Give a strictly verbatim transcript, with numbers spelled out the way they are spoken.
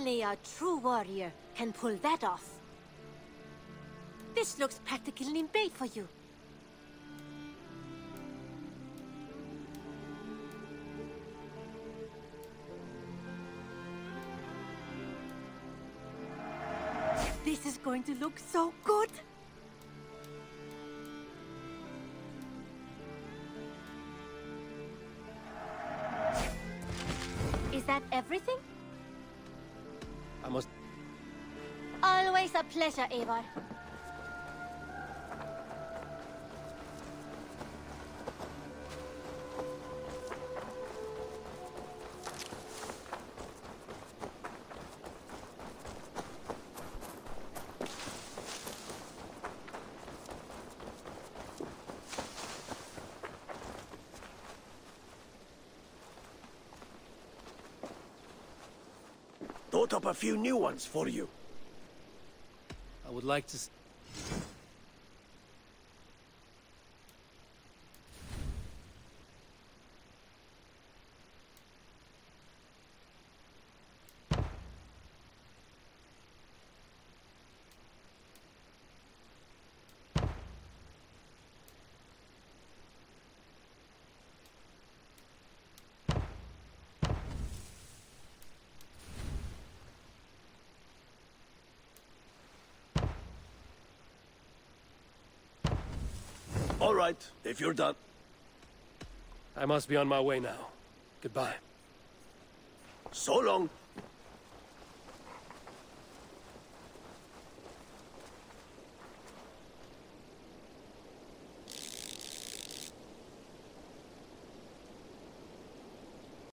Only a true warrior can pull that off. This looks practically made for you. This is going to look so good! Is that everything? I must... Always a pleasure, Eivor. Thought up a few new ones for you. I would like to... s- All right, if you're done. I must be on my way now. Goodbye. So long.